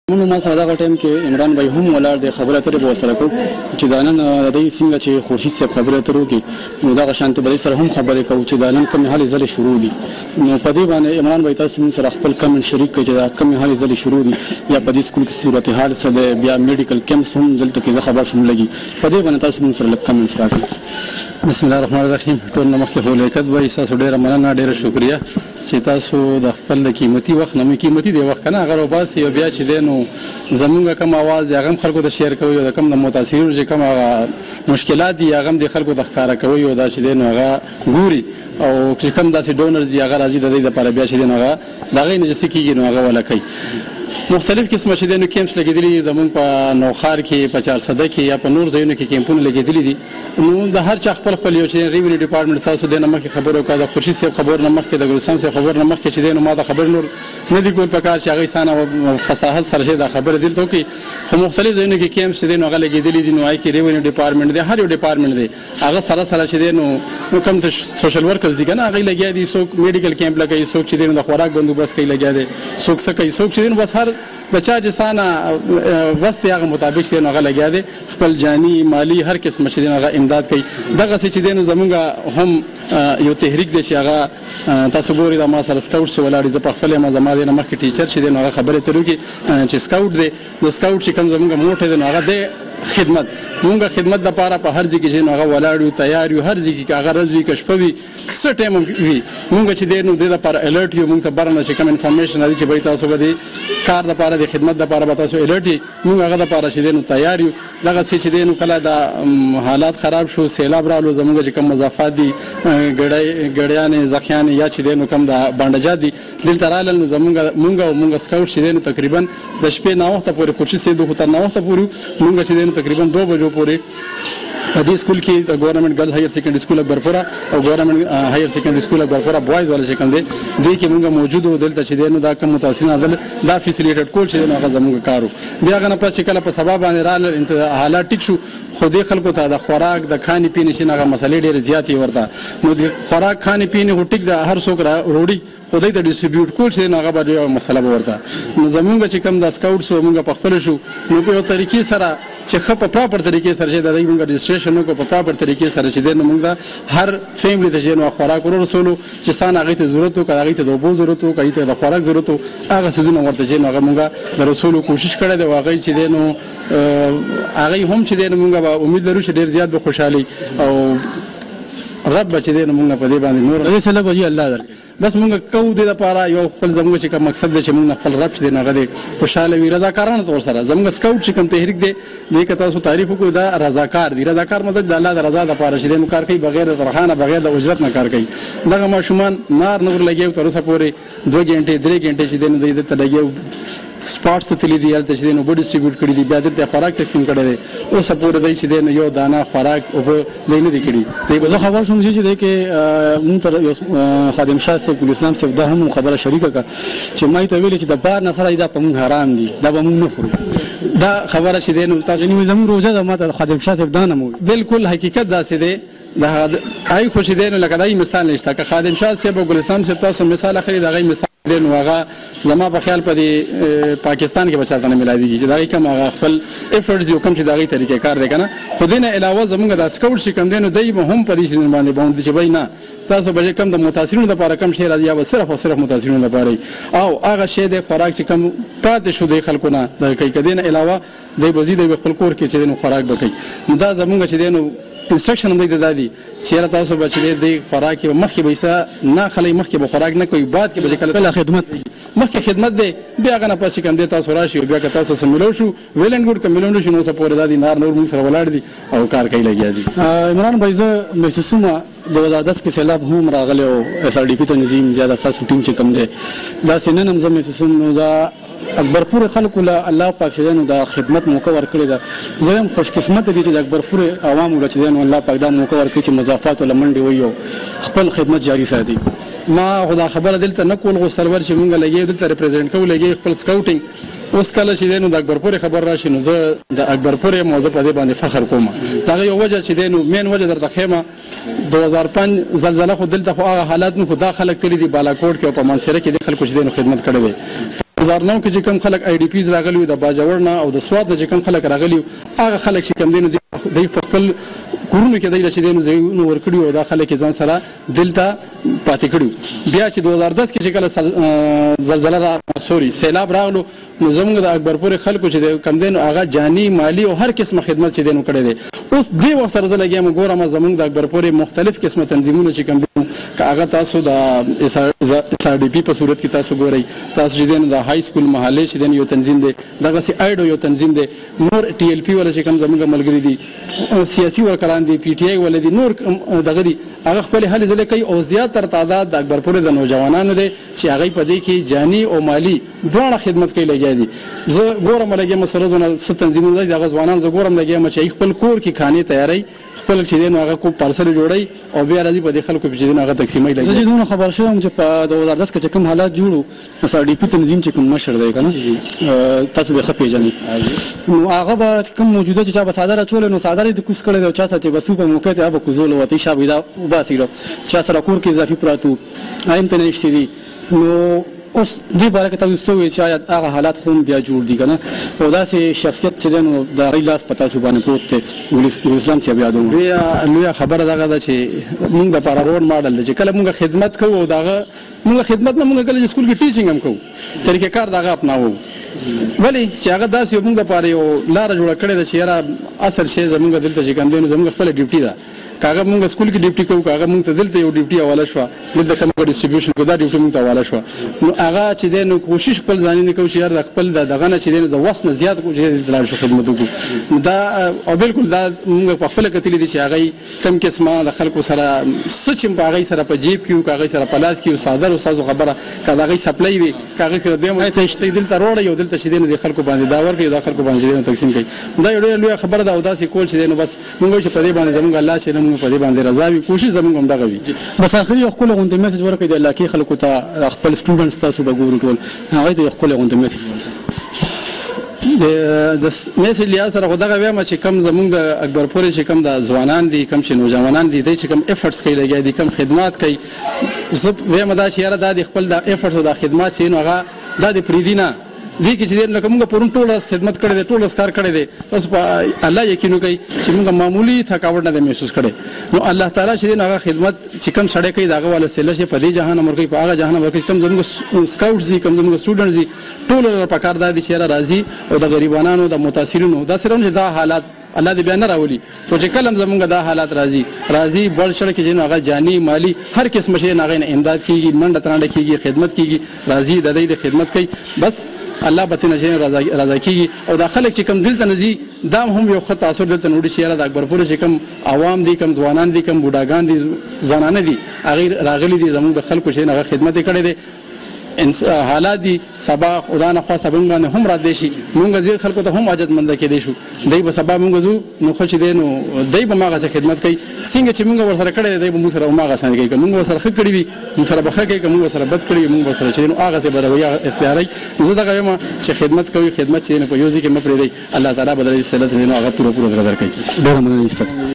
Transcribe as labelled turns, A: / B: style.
A: مونږ ما سره دغه ټایم کې عمران بھائی هم ولاړ دی خبره اترې به ورسره کوو چې دا نن دوی څنګه چې خورشید صاحب خبرې اترې وکړي نو دغه شانتې به دوی سره هم خبرې کوو چې دا نن کومې هلې ځلې شروع دي نو په دې باندې عمران بھائی تاسو مونږ سره خپل کمنټ شریک کړئ چې دا کومې هلې ځلې شروع دي یا په دې سکول کې صورتحال څه دی بیا میډیکل کیمپس هم دلته کې زه خبر شوم لګي په دې باندې تاسو مونږ سره لږ کمنټس راکړئ. بسم الله الرحمن الرحیم. ټول نه مخکې خو لیکت وایي ستاسو ډېره مننه ډېره شکریه چې تاسو د خپل قیمتي وخت نه قیمتي دی وخت کنه هغه وباسي او بیا چې دی نو زمونږ کوم आवाज دی هغه هم خلکو ته شیر کوي او د کوم د متاثرینو چې کوم مشکلات دي هغه هم د خلکو ته ښکاره کوي او دا چې دی نو هغه ګوري او چې کوم داسې ډونرز دي هغه راځي د دې لپاره بیا چې دی نو هغه د هغې نه چې څه کېږي نو هغه وله کوي. مختلف قسمه چې دی نو کیمپس لګېدلي دي زمونږ په نوخار کې په چارسده کې یا په نور ځایونو کې کیمپونه لګېدلي دي نو د هر چا خپل خپل یو چې ریونیو ډپارټمنټ تاسو دې نه مخکې خبرې وکړه د خورشید صاحب خبر نه مخکې د ګلستان صاحب خبر نه مخکې چې دی نو ما دا خبر نور نه دي کول پکار چې هغوی سانه فصاحت سره چې دا خبرې دلته وکړي خو مختلف ځایونو کې کیمپس چې دی نو هغه لګېدلي دي نو هغې کې ریونیو ډپارټمنټ دی هر یو ډپارټمنټ دی هغه سره سره چې دی نو کوم سوشل ورکرز دي که نه هغوی لګیا دي څوک میډیکل کیمپ لګوي څوک چې دی نو د خوراک بندوبست کوي لګیا دی څوک څه کوي څوک چې دی نو بس هر بچا چې ستانه بس دی هغه مطابق چې دی نو هغه لګیا دی خپل جاني مالي هر قسمه چې دی نو هغه امداد کوي. دغسې چې دی نو زمونږ هم یو تحریک دی چې هغه تاسو ګورئ دا ما سره سکاوټ چې ولاړ دي زه په خپل یم زما دی نه مخکې ټیچر چې دی نو هغه خبرې اترې وکړي چې سکاوټ دی د سکاوټ چې کوم زمونږ موټی دی نو هغه دی خدمت مونږ خدمت لپاره په هر ځای کې چې نو هغه ولاړ یو تیار یو هر ځای کې که هغه ورځ وي که شپه وي څه ټایم وي مونږ چې دی نو دې لپاره الرټ یو مونږ ته بره نه چې کوم انفارمیشن راځي چې بهی تاسو به د کار لپاره د خدمت لپاره به تاسو الرټ یي مونږ هغه لپاره چې دی نو تیار یو. دغسې چې دی نو کله دا حالات خراب شو سیلاب رالو زمونږ چې کوم مضافات دي ګړیانې زخیانې یا چې دی نو کوم د بانډجات دي دلته رالل نو مونږ او مونږ سکاوټ چې دی نو تقریبا د شپې ناوخته پورې خورشید صاحب خو تر ناوخته پورې مونږ چې دی نو تقریبا 2 بجو پورې په دې سکول کې د ګورنمنټ ګرلز هایر سیکنډري سکول اکبرپوره او ګورنمنټ هایر سیکنډري سکول اکبرپوره بوایز والا چې کوم دی دې کې مونږ موجود وو دلته چې دی نو دا کوم متاثرین دا فیسیلیټډ کول چې دی نو هغه زموږ کار وو. بیا هغه نه پس چې کله په سبا باندې راغلل حالات ټیک شو خو دې خلکو ته د خوراک د خانې پینې چې هغه مسلې ډېرې زیاتې ورته نو د خوراک خانې پینې خو ټیک د هر څوک روړي خو دوی ته ډسټریبیوټ کول چې هغه به یوه مسله به ورته نو زمونږ چې کوم د سکاوټس وو مونږ په خپله شو نو په یو طریقې سره چې ښه په پراپر طریقې سره چې د دوی مونږ رجسټریشن وکړو په پراپر طریقې سره چې دی نو مونږ هر فیملي ته چې نو خوراک ورسولو چې ستانه هغوی ته ضرورت وو که هغوی ته د اوبو ضرورت وو که هغوی ته د خوراک ضرورت وو هغه څیزونه ورته چې نو هغه مونږ د رسولو کوشش کړی دی او هغوی چې دی نو هغوی هم چې دی نو مونږ به امید لرو چې ډېر زیات به خوشحالي او رب به چې دی نو مونږ په دې باندې نور دې څه لږ وجې الله درکړي بس مونږ کوو دې لپاره یو خپل زموږ چې کوم مقصد دی چې مونږ خپل رب چې دی نو هغه دی خوشحاله وي رضاکارانه طور سره زموږ سکاوټ چې کوم تحریک دی دې که تاسو تعریف وکړو دا رضاکار دی رضاکار مطلب د الله د رضا لپاره چې دی نو کار کوي بغیر د تنخواه بغیر د اجرت نه کار کوي. دغه ماشومان نار نور لګي تر اوسه پورې 2 غنټې 3 غنټې چې دی نو دوی دلته لګي سپاټس ته تللي دي هلته چې دی نو اوبه ډسټریبیوټ کړي دي بیا دلته خوراک تقسیم کړی دی اوسه پورې دی چې دی نو یو دانه خوراک اوبه دی نه دي کړي. زه خبر شوم چې دی کې مونږ ته یو خادم شاه صاحب ګلاسلام صاحب دا هم خبره شریکه کړه چې ما ته ویلې چې د بار نه سره دا په مونږ حرام دي دا به مونږ نه خورو دا خبره چې دی نو تاسو نیمه زموږ روژه ده ما ته خادم شاه صاحب دا نه مو بالکل حقیقت داسې دی د هغې خو چې دی نو لکه دا یې مثال نشته که خادم شاه صاحب او ګلاسلام صاحب تاسو مثال اخلي د هغې مثال دی نو هغه زما په خیال په دې پاکستان کې به چاته نه میلادېږي چې د هغې کوم هغه خپل افرټس دي او کوم چې د هغې طریقې کار دی که نه خو دې نه علاوه زمونږ دا سکاوټ چې کوم دی نو دی به هم په دې سیزن باندې باوند دي چې بهی نه تاسو به کوم د متاثرینو لپاره کم شی راځي یا به صرف او صرف متاثرینو لپاره او هغه شی دی خوراک چې کوم پاتې شو دی خلکو نه د کوي که دې نه علاوه دی به ځي دی به خپل کور کې چې دی نو خوراک به کوي نو دا زمونږ چې دی نو انسټرکشن هم دی دا دي چې یاره تاسو به چې دی خوراک کې مخکې به ایسته نه خلی مخکې به خوراک نه کوي بعد کې به چې کله خدمت مخکې خدمت دی بیا هغه نه پس چې کوم دی تاسو راشي او بیا که تاسو سره میلاو شو ویل اینډ ګوډ که میلاو نه شو نو اوسه پورې دا دي نار نور مونږ سره ولاړ دي او کار کوي لګیا دي. عمران بھائی زه محسوسومه 2010 کې سیلاب هم راغلی او اس آر ډي پي تنظیم یا د ستاسو ټیم چې کوم دی داسې نن هم زه محسوسوم نو دا اکبرپور خلکو له الله پاک چې دی نو دا خدمت موقع ورکړې ده زه هم خوش قسمته دي چې د اکبرپور عوامو له چې دی نو الله پاک دا موقع ورکړي چې مضافاتو له منډې وي او خپل خدمت جاري ساتي. ما خو دا خبره دلته نه کول غوښتل ور چې مونږ لګي دلته ریپرزینټ کوو لګي خپل سکاوټینګ اوس کله چې دی نو د اکبرپور خبر راشي نو زه د اکبرپور موضوع په دې باندې فخر کوم. د هغې یو وجه چې دی نو مین وجه درته ښیمه 2005 زلزله خو دلته خو هغه حالات نو خو دا خلک تللي دي بالاکوټ کې او په منصیره کې د خلکو چې دی نو خدمت کړی دی 2009 کې چې کوم خلک آی ډي پیز راغلي د باجوړ نه او د سواد نه چې کوم خلک راغلي هغه خلک چې کوم دي نو د خپل کورونو کې د چې دینو زینو ورکړي او دا خلک ځان سره دلته پاتې کړي. بیا چې 2010 کې چې کله زلزلہ را سوري سیلاب راغلو نو زموږ د اکبرپور خلکو چې کوم دین هغه جانی مالی او هر قسمه خدمت چې دینو کړی دی. اوس دې وخت سره لګیم ګورم زموږ د اکبرپور مختلف قسمه تنظیمونه چې کوم دي هغه تاسو د اس آر ډي پی په صورت کې تاسو ګورئ تاسو چې دین د های سکول محله چې دین یو تنظیم دی دغه سي ایډو یو تنظیم دی نور ټي ال پی ولا چې کوم زموږ ملګری دي سیاسي ورکران دي پی ټي آی ولدي نور دغه دي هغه خپل هلې ځلې کوي او زیاتره تعداد د اکبرپور د نوجوانانو دي چې هغه په دې کې جانی او مالی دواړه خدمت کوي لګیا دي. زه ګورم لګیا مسرزونه ست تنظیمونه دغه ځوانان زه ګورم لګیا چې خپل کور کې خانه تیاری خپل چې دین هغه کو پارسل جوړي او بیا راځي په دې خلکو په دین هغه تقسیمای لګي. زه دونه خبر شوم چې په 2010 کې کوم حالات جوړو مثلا ډي پی تنظیم چې کوم مشر دی کنه تاسو به خپې جنې نو هغه به کوم موجوده چې به صادره چول نو صادره د کوس کړي او چا ته بسو په موقع ته به کوزول وتی شابه دا وباسیرو چا سره کور کې اضافي پراتو ایم ته نشته دي نو اوس دې باره کې تاسو وایي چې هغه حالات هم بیا جوړ دي کنه او دا سي شخصیت چې نو د ریلاس پتا سو باندې پروت ته اسلام چې بیا دوه لوی خبره دغه ده چې موږ د پاره روډ ماډل چې کله موږ خدمت کوو دغه موږ خدمت نه موږ کله سکول کې ټیچینګ هم کوو طریقې کار دغه اپناوو ولی چې هغه داسې موږ د پاره یو لار جوړ کړې ده چې یاره اثر شي زموږ دلته چې کوم دینو زموږ خپل ډیوټي ده کاغه موږ سکول کې ډیوټي کوو کاغه موږ ته دلته یو ډیوټي حواله شو دلته کوم ډیسټریبیوشن کو دا ډیوټي موږ ته حواله شو نو هغه چې دینو کوشش خپل ځانې نه کوي چې یار خپل دغه نه چې دینو د وسنه زیات کو چې دلار شو خدمت وکړو دا او بالکل دا موږ په خپل کتلې دي چې هغه کم قسمه د خلکو سره سچ په هغه سره په جیب کې او هغه سره په لاس کې صادر استاد خبره کله هغه سپلای وي هغه سره به ته شته دلته روړ یو دلته چې دینو د خلکو باندې دا ورکړي د خلکو باندې تقسیم کوي دا یو لوی خبره ده او دا سې کول چې دینو بس موږ چې په دې باندې زموږ الله چې موږ په دې باندې رضا کوشش زموږ هم دغه وي. بس اخري خپل غونډه میسج ورکړي د علاقې خلکو ته خپل سټوډنټس تاسو به ګورو ټول هغه د خپل غونډه میسج د میسج لیا سره خدغه وایم چې کم زموږ د اکبرپور چې کم د ځوانان دي کم چې نوجوانان دي چې کم افورټس کوي لګیا دي کم خدمات کوي زه وایم دا چې یاره د خپل د افورټ او د خدمات چې نو هغه د پریدینه دې کې چې نو کومه پرون ټول خدمت کړي دي ټول کار کړي دي تاسو په الله یقین کوي چې موږ معمولی تھکاوټ نه محسوس کړي نو الله تعالی چې هغه خدمت چې کوم سړی کوي داغه والا سله چې په دې جهان امر کوي په هغه جهان امر کوي کوم زموږ سکاوټس دي کوم زموږ سټوډنټس دي ټول په کار دادي چې راځي او د غریبانو د متاثرینو دا سره دا حالات الله دې بیان راولي او چې کلم زمونږ دا حالات راځي بل شړ کې جنو هغه جانی مالی هر قسم شي نه غین امداد کیږي منډه ترانډه کیږي خدمت کیږي راځي د دې خدمت کوي بس الله به تنه رضا کیږي او دا خلک چې کم دلته نزي دا هم یو خط تاثیر دلته نوړي شي د اکبرپور چې کم عوام دي کم ځوانان دي کم بوډاګان دي زنانه دي هغه راغلي دي زموږ د خلکو چې هغه خدمت کړي دي حالات دي سبا خدا نه خواسته بنګ هم را دي شي مونږ دې خلکو ته هم حاجت مند کې دي شو دای په سبا مونږ زو نو خوش دي نو دای په ماغه خدمت کوي څنګه چې مونږ ورسره کړي دای په مونږ سره ماغه سن کوي مونږ ورسره خ کړی وي مونږ سره بخښه کوي مونږ سره بد کړی مونږ ورسره چې نو هغه څه بروي اختیاري زه دا وایم چې خدمت کوي خدمت چې نه په یوځي کې مپری دی الله تعالی بدلې سلط نه هغه پوره درکړي ډېر مننه